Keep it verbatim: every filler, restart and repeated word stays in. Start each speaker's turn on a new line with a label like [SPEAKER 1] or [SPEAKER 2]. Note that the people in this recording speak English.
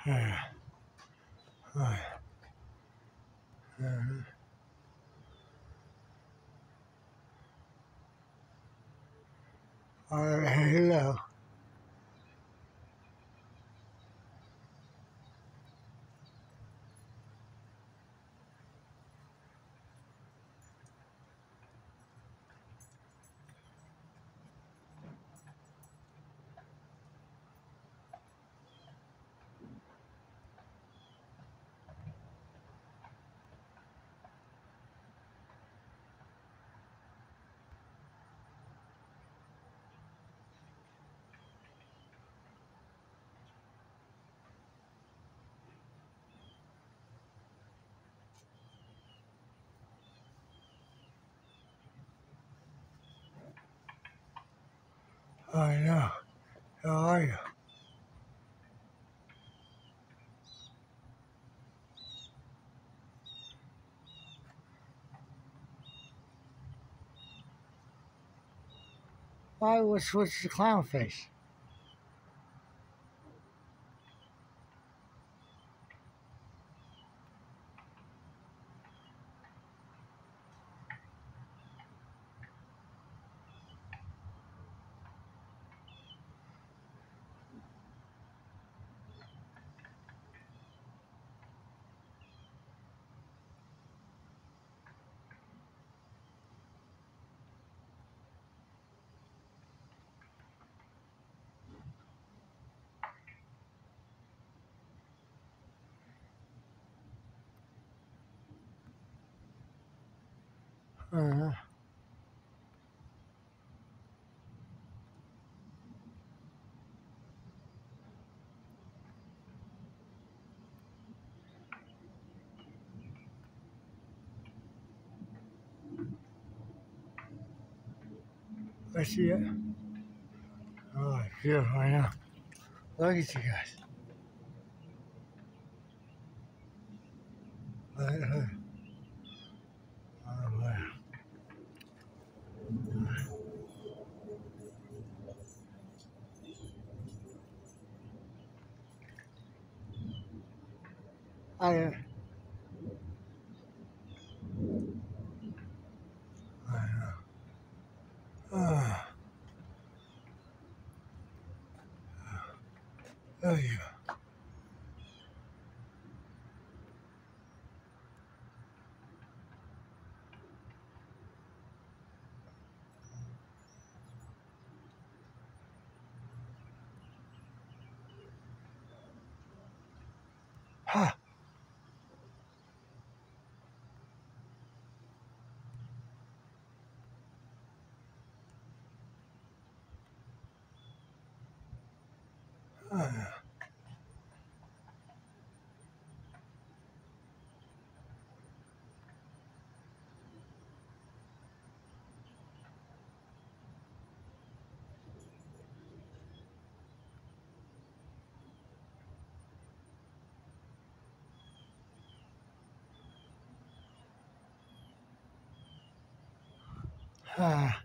[SPEAKER 1] Yeah. Right. Uh, all right, hello. I know. How are you? Why would switch to clown face? Uh, I see it. Oh, beautiful, I know. Look at you guys. Look, look. Oh, wow. I, uh, I know. Oh, look at you. Ha! Uh, ha!